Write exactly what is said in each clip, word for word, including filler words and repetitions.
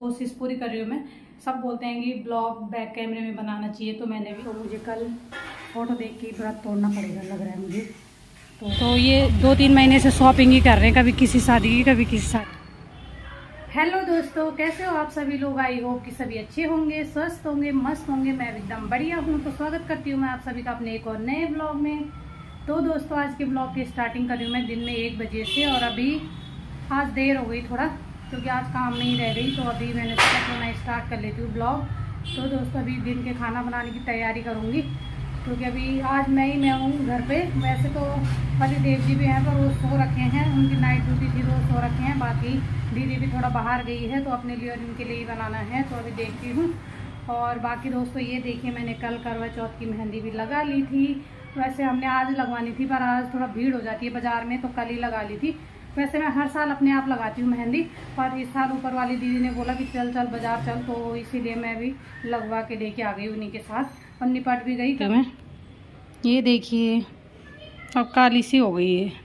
कोशिश पूरी कर रही हूँ मैं। सब बोलते हैं कि ब्लॉग बैक कैमरे में बनाना चाहिए, तो मैंने भी, तो मुझे कल फोटो देख के व्रत तोड़ना पड़ेगा लग रहा है मुझे। तो, तो ये दो तीन महीने से शॉपिंग ही कर रहे हैं, कभी किसी शादी की कभी किसी शादी। हेलो दोस्तों, कैसे हो आप सभी लोग? आई होप कि सभी अच्छे होंगे, स्वस्थ होंगे, मस्त होंगे। मैं एकदम बढ़िया हूँ। तो स्वागत करती हूँ मैं आप सभी का अपने एक और नए ब्लॉग में। तो दोस्तों, आज के ब्लॉग की स्टार्टिंग कर रही हूँ मैं दिन में एक बजे से, और अभी आज देर हो गई थोड़ा क्योंकि आज काम में ही रह गई। तो अभी मैंने सोचा कि मैं स्टार्ट कर लेती हूँ ब्लॉग। तो दोस्तों, अभी दिन के खाना बनाने की तैयारी करूँगी क्योंकि अभी आज मैं ही मैं हूँ घर पे। वैसे तो पति देव जी भी हैं पर वो सो रखे हैं, उनकी नाइट ड्यूटी थी, वो सो रखे हैं। बाकी दीदी भी थोड़ा बाहर गई है, तो अपने लिए और इनके लिए ही बनाना है, तो अभी देखती हूँ। और बाकी दोस्तों, ये देखिए मैंने कल करवा चौथ की मेहंदी भी लगा ली थी। वैसे हमने आज लगवानी थी पर आज थोड़ा भीड़ हो जाती है बाज़ार में, तो कल ही लगा ली थी। वैसे मैं हर साल अपने आप लगाती हूँ मेहंदी, पर इस साल ऊपर वाली दीदी ने बोला कि चल चल बाजार चल, तो इसीलिए मैं भी लगवा के लेके आ गई उन्हीं के साथ और निपट भी गई। तो मैं ये देखिए अब काली सी हो गई है।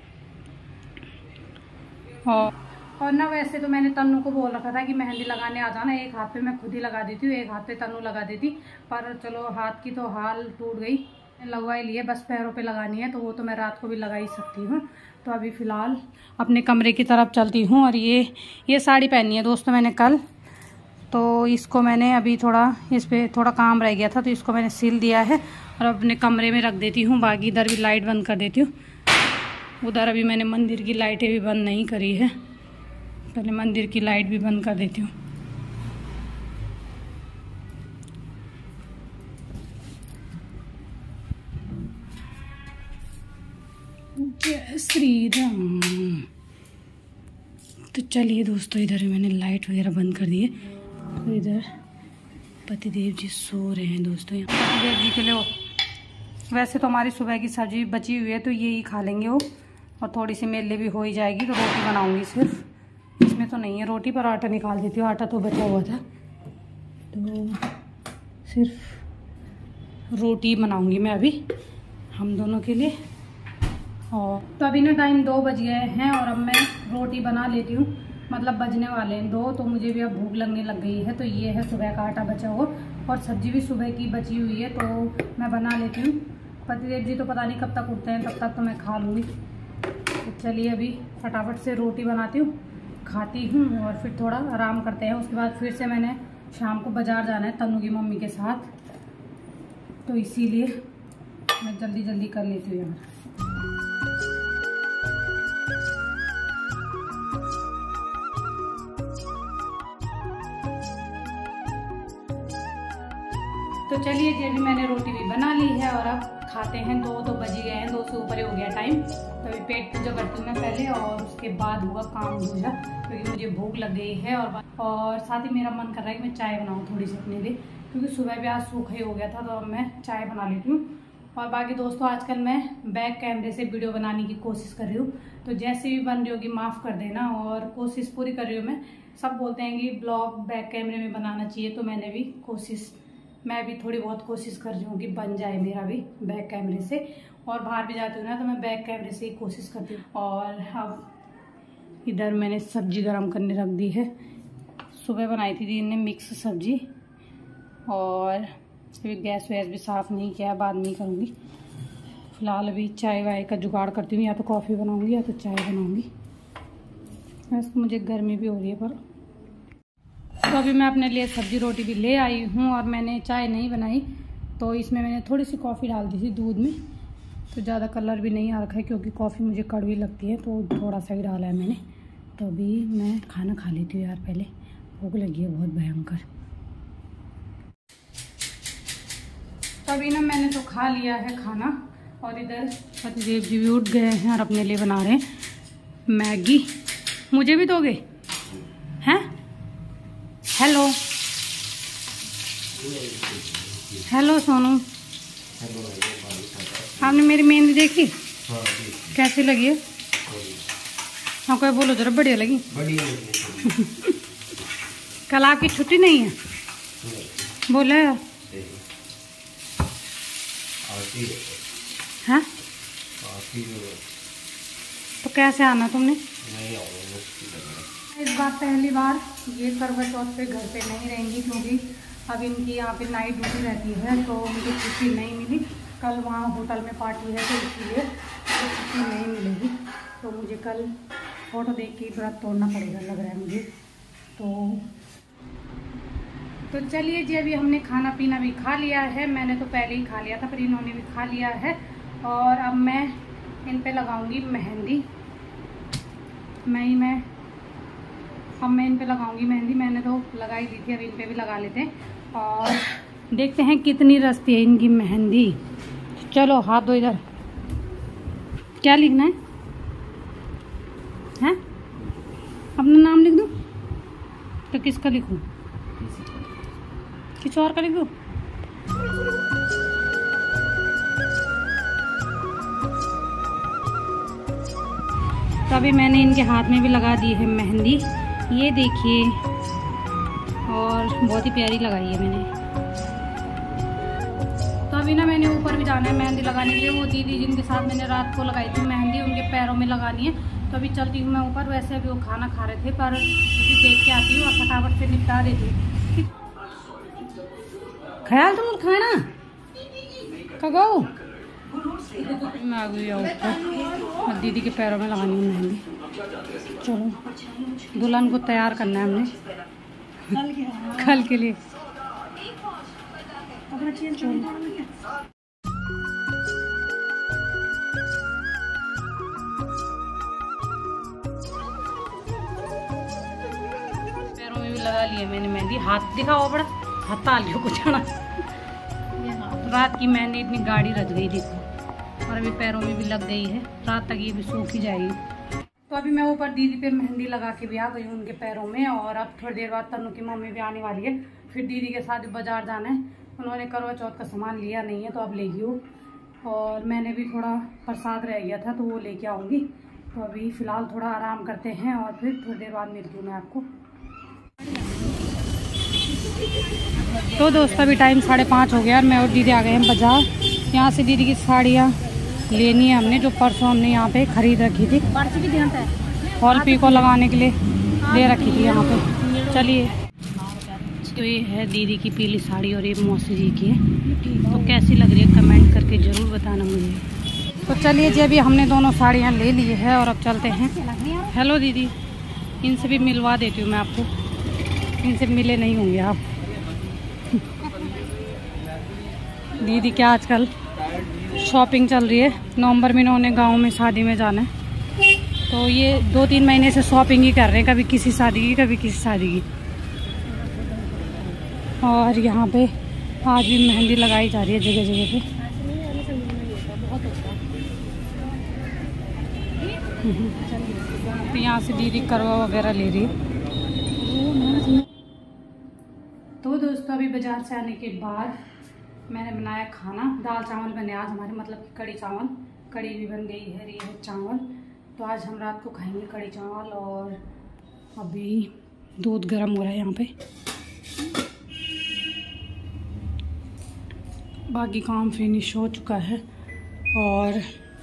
और और ना वैसे तो मैंने तन्नू को बोल रखा था कि मेहंदी लगाने आ जाना, एक हाथ पे मैं खुद ही लगा देती हूँ, एक हाथ पे तन्नू लगा देती, पर चलो हाथ की तो हाल टूट गई, लगवा ही लिए। बस पैरों पे लगानी है, तो वो तो मैं रात को भी लगा ही सकती हूँ। तो अभी फ़िलहाल अपने कमरे की तरफ चलती हूँ। और ये ये साड़ी पहनी है दोस्तों मैंने कल, तो इसको मैंने अभी थोड़ा इस पर थोड़ा काम रह गया था, तो इसको मैंने सिल दिया है और अपने कमरे में रख देती हूँ। बाकी इधर भी लाइट बंद कर देती हूँ। उधर अभी मैंने मंदिर की लाइटें भी बंद नहीं करी है, पहले मंदिर की लाइट भी बंद कर देती हूँ। जय श्री राम। तो चलिए दोस्तों, इधर मैंने लाइट वगैरह बंद कर दी है। तो इधर पतिदेव जी सो रहे हैं दोस्तों। यहाँ पतिदेव जी के लिए वैसे तो हमारी सुबह की सब्जी बची हुई है, तो ये ही खा लेंगे वो, और थोड़ी सी मेले भी हो ही जाएगी। तो रोटी बनाऊंगी सिर्फ, इसमें तो नहीं है रोटी, पर आटा निकाल देती हूँ, आटा तो बचा हुआ था, तो सिर्फ रोटी बनाऊंगी मैं अभी हम दोनों के लिए। और तो अभी ना टाइम दो बज गए हैं और अब मैं रोटी बना लेती हूँ, मतलब बजने वाले हैं दो, तो मुझे भी अब भूख लगने लग गई है। तो ये है सुबह का आटा बचा हुआ और सब्जी भी सुबह की बची हुई है, तो मैं बना लेती हूँ। पतिदेव जी तो पता नहीं कब तक उठते हैं, तब तक तो मैं खा लूँगी। तो चलिए अभी फटाफट से रोटी बनाती हूँ, खाती हूँ और फिर थोड़ा आराम करते हैं। उसके बाद फिर से मैंने शाम को बाज़ार जाना है तन्नू की मम्मी के साथ, तो इसीलिए मैं जल्दी जल्दी कर लेती हूँ यार। तो चलिए जी, अभी मैंने रोटी भी बना ली है और अब खाते हैं। दो तो बज गए हैं, दो से ऊपर हो गया टाइम। तो अभी पेट पूजा करती हूँ मैं पहले और उसके बाद होगा काम दूजा, क्योंकि मुझे भूख लग गई है। और और साथ ही मेरा मन कर रहा है कि मैं चाय बनाऊँ थोड़ी सी अपने लिए, क्योंकि सुबह भी आज सूखा ही हो गया था, तो अब मैं चाय बना लेती हूँ। और बाकी दोस्तों, आजकल मैं बैक कैमरे से वीडियो बनाने की कोशिश कर रही हूँ, तो जैसे भी बन रही होगी माफ़ कर देना, और कोशिश पूरी कर रही हूँ मैं। सब बोलते हैं कि ब्लॉग बैक कैमरे में बनाना चाहिए, तो मैंने भी कोशिश मैं भी थोड़ी बहुत कोशिश कर रही हूँ कि बन जाए मेरा भी बैक कैमरे से। और बाहर भी जाती हूँ ना, तो मैं बैक कैमरे से ही कोशिश करती हूँ। और अब इधर मैंने सब्जी गरम करने रख दी है। सुबह बनाई थी दीदी ने मिक्स सब्जी, और अभी गैस वैस भी साफ़ नहीं किया, बाद में ही करूँगी। फिलहाल अभी चाय वाय का जुगाड़ करती हूँ, या तो कॉफ़ी बनाऊँगी या तो चाय बनाऊँगी। वैसे तो मुझे गर्मी भी हो रही है, पर तो अभी मैं अपने लिए सब्जी रोटी भी ले आई हूँ। और मैंने चाय नहीं बनाई, तो इसमें मैंने थोड़ी सी कॉफ़ी डाल दी थी दूध में, तो ज़्यादा कलर भी नहीं आ रखा है क्योंकि कॉफ़ी मुझे कड़वी लगती है, तो थोड़ा सा ही डाला है मैंने। तो अभी मैं खाना खा लेती हूँ यार, पहले भूख लगी है बहुत भयंकर। तो अभी ना मैंने तो खा लिया है खाना, और इधर पतिदेव जी भी उठ गए हैं और अपने लिए बना रहे हैं मैगी। मुझे भी दोगे? हैं? हेलो हेलो सोनू, आपने मेरी मेहंदी देखी? हाँ, कैसी लगी है? हाँ, कोई बोलो जरा, बढ़िया लगी? बढ़िया लगी। कल आपकी छुट्टी नहीं है? बोले हाँ, तो कैसे आना तुमने? नहीं, इस बार पहली बार ये करवा चौथ पे घर पे नहीं रहेंगी, क्योंकि अब इनकी यहाँ पे नाइट ड्यूटी रहती है तो मुझे छुट्टी नहीं मिली। कल वहाँ होटल में पार्टी है तो इसीलिए तो छुट्टी नहीं मिलेगी। तो मुझे कल फ़ोटो देख के व्रत तोड़ना पड़ेगा लग रहा है मुझे। तो तो चलिए जी, अभी हमने खाना पीना भी खा लिया है। मैंने तो पहले ही खा लिया था, पर इन्होंने भी खा लिया है। और अब मैं इन पे लगाऊंगी मेहंदी। मैं ही मैं अब मैं इन पे लगाऊंगी मेहंदी। मैंने तो लगा ही दी थी, अब इन पे भी लगा लेते हैं और देखते हैं कितनी रस्ती है इनकी मेहंदी। चलो हाथ दो इधर। क्या लिखना है? हैं? अपना नाम लिख दूं? तो किसका लिखूं? किसी और का लिख दूं? तो अभी मैंने इनके हाथ में भी लगा दी है मेहंदी, ये देखिए, और बहुत ही प्यारी लगाई है मैंने। तो अभी ना मैंने ऊपर भी जाना है मेहंदी लगाने के लिए। वो दीदी जिनके साथ मैंने रात को लगाई थी मेहंदी, उनके पैरों में लगानी है। तो अभी चलती हूँ मैं ऊपर। वैसे अभी वो खाना खा रहे थे, पर अभी देख के आती हूँ और फटाफट से निपटा देती हूँ। ख्याल तुम खाना कगाओ। मैं आ गई ऊपर, दीदी के पैरों में लगानी है मेहंदी। चलो, दुल्हन को तैयार करना है हमने कल के लिए। पैरों में भी लगा लिया मैंने मेहंदी। हाथ दिखाओ बड़ा, हाथ ताल लियो कुछ ना। रात की मेहंदी इतनी गाढ़ी रच गई देखो, और अभी पैरों में भी लग गई है। रात तक ये भी सूख ही जाएगी। तो अभी मैं ऊपर दीदी पे मेहंदी लगा के भी आ गई हूँ उनके पैरों में। और अब थोड़ी देर बाद तनु की मम्मी भी आने वाली है। फिर दीदी के साथ बाजार जाना है। उन्होंने करवा चौथ का सामान लिया नहीं है तो अब लेगी वो। और मैंने भी थोड़ा प्रसाद रह गया था तो वो लेके आऊँगी। तो अभी फ़िलहाल थोड़ा आराम करते हैं और फिर थोड़ी देर बाद मिलती हूँ मैं आपको। तो दोस्तों अभी टाइम साढ़े पाँच हो गया और मैं और दीदी आ गए हैं बाजार। यहाँ से दीदी की साड़ियाँ लेनी है हमने, जो परसों हमने यहाँ पे खरीद रखी थी। हॉल पी को लगाने के लिए ले रखी थी यहाँ पे। चलिए, तो ये है दीदी की पीली साड़ी और ये मौसी जी की है। तो कैसी लग रही है कमेंट करके ज़रूर बताना मुझे। तो चलिए जी, अभी हमने दोनों साड़ियाँ ले ली है और अब चलते हैं। हेलो दीदी, इनसे भी मिलवा देती हूँ मैं आपको, इनसे मिले नहीं होंगे आप। दीदी क्या आजकल शॉपिंग चल रही है। नवंबर में इन्होंने गांव में शादी में जाना है, तो ये दो तीन महीने से शॉपिंग ही कर रहे हैं, कभी किसी शादी की कभी किसी शादी की। और यहाँ पे आज भी मेहंदी लगाई जा रही है जगह जगह पे। तो यहाँ से दीदी करवा वगैरह ले रही है। तो दोस्तों अभी बाजार से आने के बाद मैंने बनाया खाना। दाल चावल बने आज हमारे, मतलब कि कड़ी चावल। कड़ी भी बन गई है, ये है चावल। तो आज हम रात को खाएंगे कड़ी चावल। और अभी दूध गर्म हो रहा है यहाँ पे। बाकी काम फिनिश हो चुका है और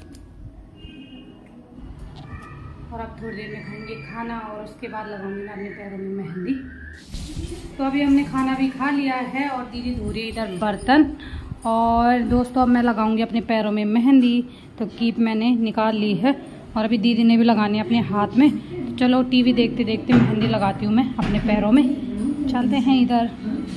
और अब थोड़ी देर में खाएंगे खाना और उसके बाद लगाऊंगी मैं अपने पैरों में मेहंदी। तो अभी हमने खाना भी खा लिया है और दीदी धो रही है इधर बर्तन। और दोस्तों अब मैं लगाऊंगी अपने पैरों में मेहंदी। तो कीप मैंने निकाल ली है और अभी दीदी ने भी लगानी है अपने हाथ में। तो चलो टीवी देखते देखते मेहंदी लगाती हूँ मैं अपने पैरों में। चलते हैं इधर।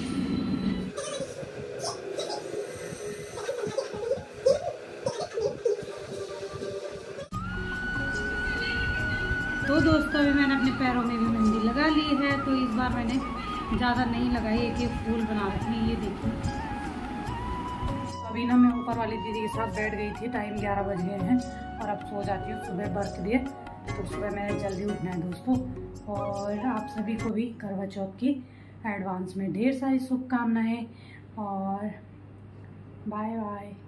तो दोस्तों अभी मैंने अपने पैरों में भी मेहंदी लगा ली है। तो इस बार मैंने ज़्यादा नहीं लगाई, एक एक फूल बना रखी है, ये देखिए। अभी ना मैं ऊपर वाली दीदी के साथ बैठ गई थी। टाइम ग्यारह बज गए हैं और अब सो जाती हूँ। सुबह बर्थडे, तो सुबह मैंने जल्दी उठना है दोस्तों। और आप सभी को भी करवा चौथ की एडवांस में ढेर सारी शुभकामनाएँ और बाय बाय।